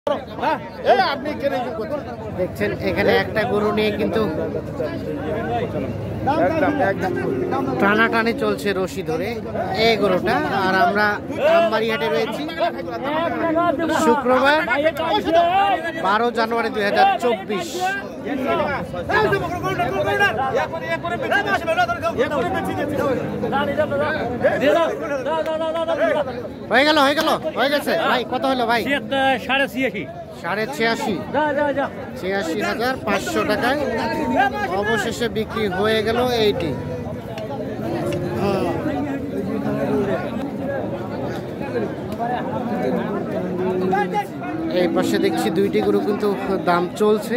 দেখছেন এখানে একটা গরু নিয়ে কিন্তু টানাটানি চলছে রশি ধরে এই গরুটা। আর আমরা আমবাড়ি হাটে রয়েছি, শুক্রবার 12 জানুয়ারি 2024। হয়ে গেছে ভাই। কত হলো ভাই? 86,500 টাকায় অবশেষে বিক্রি হয়ে গেল এইটি। এই পাশে দেখছি দুইটি গরু কিন্তু দাম চলছে।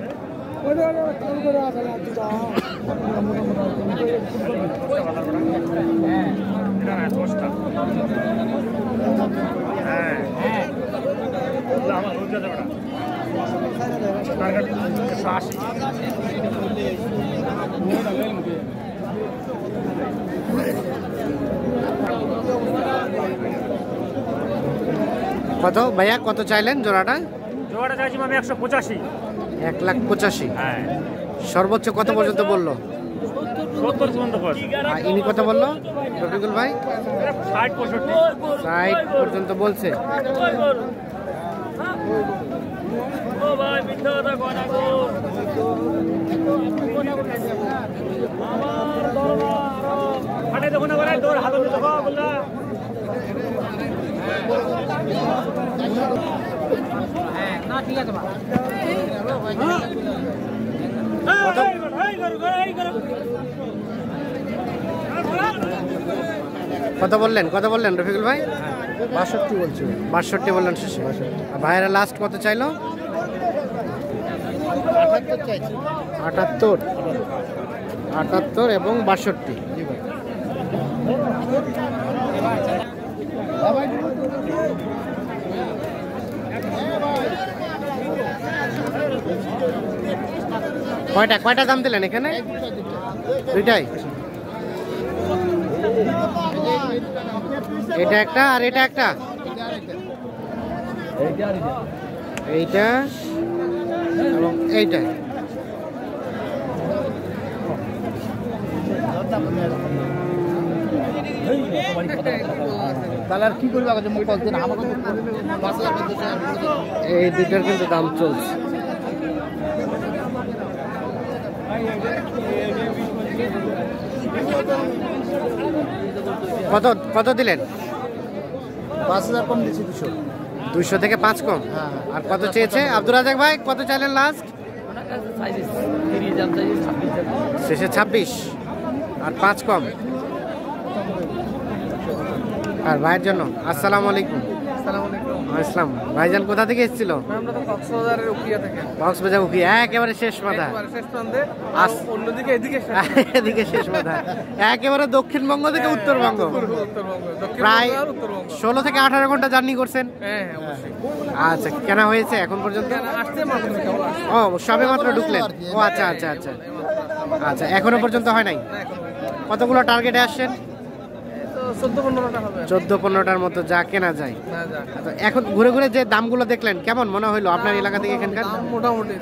কত ভাইয়া, কত চাইলেন জোড়াটা? জোড়াটা চাইছি আমি 185। 1,85,000। সর্বোচ্চ কত পর্যন্ত বললো? 70 পর্যন্ত। ইনি কত বললো রফিকুল ভাই? 60 পর্যন্ত বলছে। কত বললেন রফিকুল ভাই? 62 বলছি। 62 বললেন শেষে। ভাইয়েরা লাস্ট কত চাইলো? 78 এবং 62। কয়টা দাম দিলেন এখানে? দুইটাই? এটা একটা আর এটা একটা? এইটা এবং এইটা। তাহলে আর কি করবে? এই দুটার কিন্তু দাম চলছে। কত দিলেন? 5,000 কম দিচ্ছি। 200 থেকে 5 কম। আর কত চেয়েছে আব্দুল রাজাক ভাই? কত চাইলেন লাস্ট? শেষে 26 আর 5 কম। আর ভাইয়ের জন্য আসসালামু আলাইকুম। আসসালাম। ভাইজান কোথা থেকে এসেছিল? কক্সবাজার উকিয়া, একেবারে শেষ মাথা। এদিকে শেষ মাথা, একেবারে দক্ষিণবঙ্গ থেকে উত্তরবঙ্গ। প্রায় 16 থেকে 18 ঘন্টা জার্নি করছেন। আচ্ছা, কেনা হয়েছে এখন পর্যন্ত? ও সবে মাত্র ঢুকলেন। ও আচ্ছা আচ্ছা আচ্ছা আচ্ছা, এখনো পর্যন্ত হয় নাই। কতগুলো টার্গেটে আসছেন? 14-15টার মতো যা কেনা যায়। এখন ঘুরে ঘুরে যে দামগুলো দেখলেন, কেমন মনে হইলো আপনার এলাকা থেকে? এখানকার মোটামুটি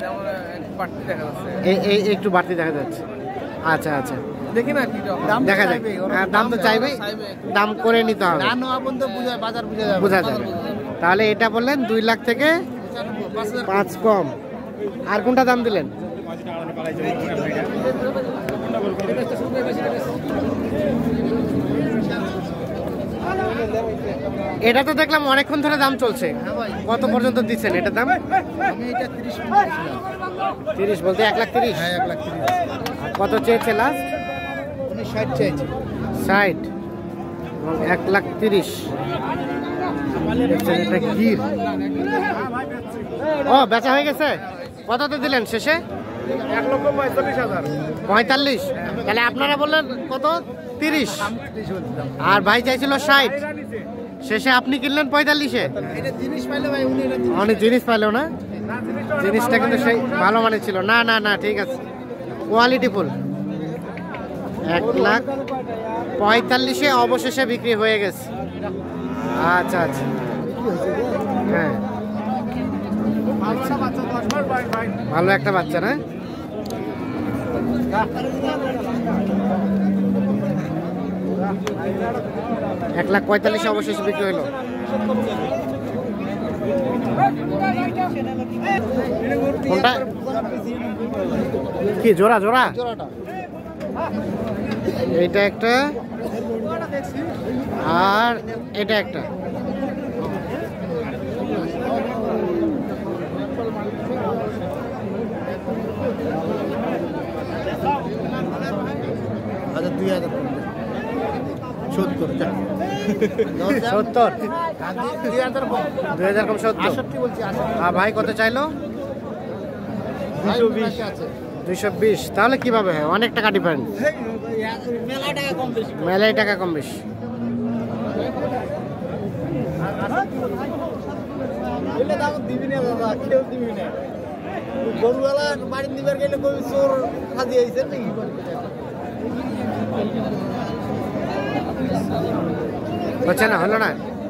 একটু বাড়তি দেখা যাচ্ছে। আচ্ছা আচ্ছা, দেখি না দেখা যায়। দাম তো চাইবে, দাম করে নিতে হবে, বোঝা যাবে। তাহলে এটা বললেন 2 লাখ থেকে 5 কম। আর কোনটা দাম দিলেন? এটা তো দেখলাম অনেকক্ষণ ধরে দাম চলছে। কত পর্যন্ত দিচ্ছেন এটার দাম? 30 বলতে 1,30,000। কত চেয়েছে লাস্ট? 60 চেয়েছে। 60 এবং 1,30,000। এটা গির। ও বেচা হয়ে গেছে। কততে দিলেন শেষে? 1,45,000। তাহলে আপনারা বললেন কত? 30। আর ভাই চাইছিল 60। শেষে আপনি কিনলেন 45-এ। অনেক জিনিস পাইলো না, জিনিসটা কিন্তু সেই ভালো মানে ছিল। না না না, ঠিক আছে, কোয়ালিটি ফুল। 1,45,000-এ অবশেষে বিক্রি হয়ে গেছে। আচ্ছা আচ্ছা, হ্যাঁ ভালো একটা বাচ্চা না? $1,45,000 অবশেষে বিক্রি হলো। কোনটা কি জোড়া জোড়া? এইটা একটা আর এটা একটা। আচ্ছা 2000 70 2000 কম 2000 কম 70। 68 বলছি 68 আর ভাই কত চাইলো? 220 আছে 220। তাহলে কিভাবে হয়? অনেক টাকা ডিফারেন্স। মেলায় টাকা কম বেশি। গরুওয়ালা বাড়ি দিবার গেলে কই চোর সাজিয়ে আইছে নাকি? হচ্ছে না, হলো না।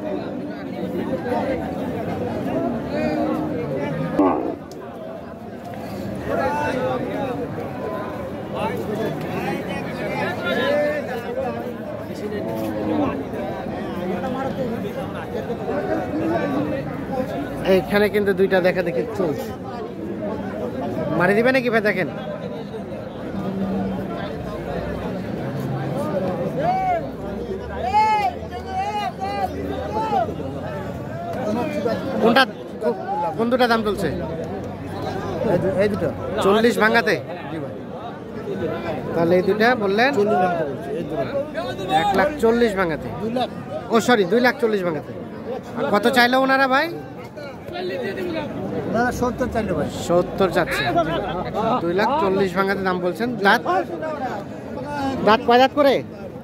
এইখানে কিন্তু দুইটা দেখা দেখি চলছে। মারি দিবে নাকি ভাই? দেখেন কোনটা, কোন দুটা দাম চলছে? এই দুটো 40 ভাঙাতে। তাহলে এই দুটা বললেন 1,40,000 ভাঙাতে। 2 লাখ। ও সরি 2,40,000 ভাঙাতে। আর কত চাইলো ওনারা ভাই? না 70 চাইলো ভাই। 70 চাচ্ছে। 2,40,000 ভাঙাতে দাম বলছেন। দাঁত দাঁত কয় দাঁত করে?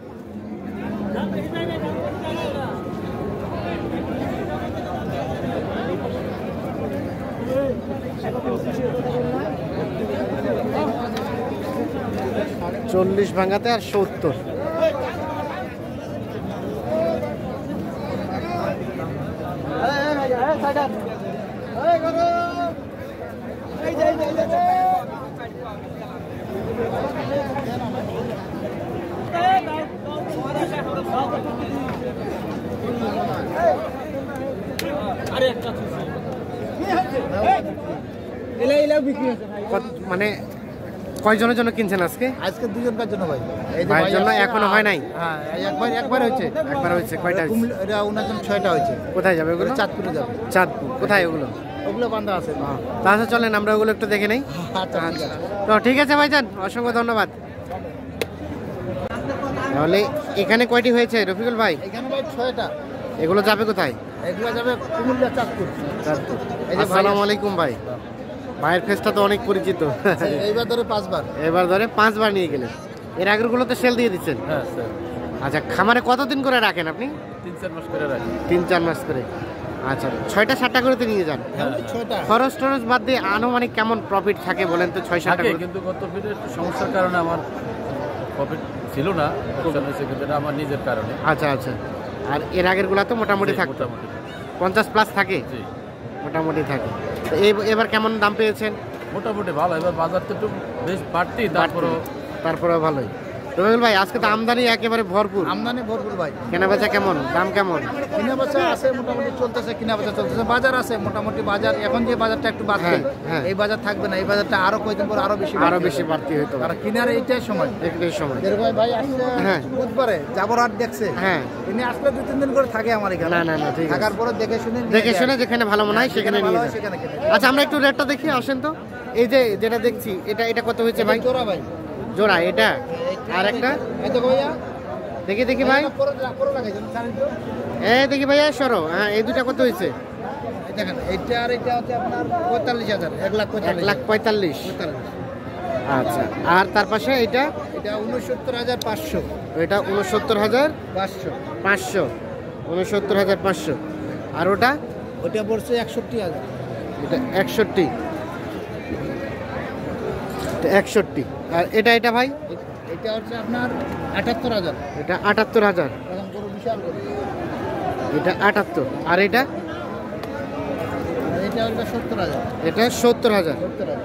$40 ভাঙাতে আর 70। মানে কয়জনের জন্য কিনছেন আজকে? আজকে দুজনকার জন্য ভাই। এই যে ভাইয়ের জন্য এখনো হয় নাই? হ্যাঁ একবার হয়েছে। একবার হয়েছে। কয়টা হয়েছে? এটা ওনার জন্য 6টা হয়েছে। কোথায় যাবে ওগুলো? চাঁদপুরে যাবে। চাঁদপুর। কোথায় ওগুলো? ওগুলো বান্ধা আছে। তাহলে চলেন আমরা ওগুলো একটু দেখে নেই। আচ্ছা ঠিক আছে। তো ঠিক আছে ভাইজান, অসংখ্য ধন্যবাদ। তাহলে এখানে কয়টি হয়েছে রফিকুল ভাই? এখানে ভাই 6টা। এগুলো যাবে কোথায়? এগুলো যাবে কুমিল্লা চাঁদপুর। চাঁদপুর। এই যে আসসালামু আলাইকুম ভাই। ভাইয়ের ফেসটা তো অনেক পরিচিত। এইবার ধরে 5 বার। এবার ধরে 5 বার নিয়ে গেলেন। এর আগের গুলো তো সেল দিয়ে দিচ্ছেন। হ্যাঁ স্যার, আচ্ছা, খামারে কতদিন করে রাখেন আপনি? 3-4 মাস করে রাখি। 3-4 মাস করে। আচ্ছা, 6টা-7টা করে তো নিয়ে যান। হ্যাঁ 6টা। খরচ টরচ বাদ দিয়ে আনুমানিক কেমন প্রফিট থাকে বলেন তো? 6-7টা থাকে, করে। কিন্তু গত ফিরে একটু সমস্যার কারণে আমার প্রফিট ছিল না, সেক্ষেত্রে আমার নিজের কারণে। আচ্ছা আচ্ছা। আর এর আগের গুলা তো মোটামুটি থাকতো? মোটামুটি 50 প্লাস থাকে? জি, মোটামুটি থাকে। তো এবার কেমন দাম পেয়েছেন? মোটামুটি ভালো। এবার বাজার তো একটু বেশ বাড়তি, তারপরেও ভালোই। রবিউল ভাই, আজকে তো আমদানি একেবারে ভরপুর। আমদানি ভরপুর ভাই। কেনা বেচা কেমন? দাম কেমন? কিনা বেচা আছে মোটামুটি চলতেছে, কিনা বেচা চলতেছে। বাজার আছে মোটামুটি। বাজার এখন যে বাজারটা একটু বাড়ছে, হ্যাঁ। এই বাজার থাকবে না। এই বাজারটা আরো কয়েকদিন পর আরো বেশি বাড়তি হইতো। আর কিনার এইটাই সময়, একটাই সময়। যেরকম ভাই আসছে হ্যাঁ। বুধবারে যাবরাত দেখছে। হ্যাঁ। তিনি আসলে 2-3 দিন করে থাকে আমার এখানে। না ঠিক আছে। থাকার পরে দেখে শুনে যেখানে ভালো মনে হয় সেখানে নিয়ে যান। সেখানে কিনে। আচ্ছা, আমরা একটু রেটটা দেখি, আসেন তো। এই যে যেটা দেখছি, এটা কত হয়েছে ভাই? জোড়া ভাই। জোড়া এটা আর একটা এই তো ভাইয়া দেখি ভাই। পরে লাগাইছেন জানেন তো? এই দেখি ভাইয়া, সরো। হ্যাঁ, এই দুটা কত হয়েছে? এই দেখেন এইটা আর এটা হচ্ছে আপনার 45,000, 1,45,000। 1,45,000। আচ্ছা, আর তার পাশে এটা? এটা 69,500। এটা 69,500। 69,500। আর ওটা? ওটা পড়ছে 61,000। এটা 61। 61। আর এটা ভাই? এটা হচ্ছে আপনার 78,000। এটা 78,000। এখন বড় বিশাল করে। এটা 78। আর এটা? আর এটা হলো 70,000। এটা 70,000। 70,000।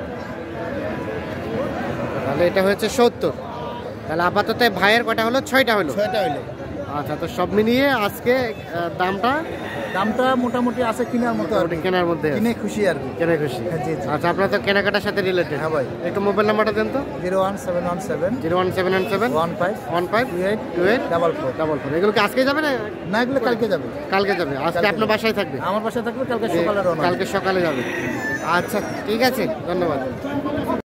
তাহলে এটা হচ্ছে 70। তাহলে আপাতত ভাইয়ের কটা হলো? 6টা হলো। 6টা হইলো। আচ্ছা, তো সব মিলিয়ে আজকে দামটা মোটামুটি আছে কেনার মতো আর কি। কেনার মধ্যে কিনে খুশি আর কি। কেনা খুশি। জি জি। আচ্ছা, আপনার তো কেনাকাটার সাথে রিলেটেড। হ্যাঁ ভাই। একটু মোবাইল নাম্বারটা দেন তো। 01717 01717 15 15 28 28 44। এগুলো কি আজকে যাবে না? না, এগুলো কালকে যাবে। কালকে যাবে। আজকে আপনার বাসায় থাকবে? আমার বাসায় থাকবে, কালকে সকালে রওনা। কালকে সকালে যাবে। আচ্ছা, ঠিক আছে, ধন্যবাদ।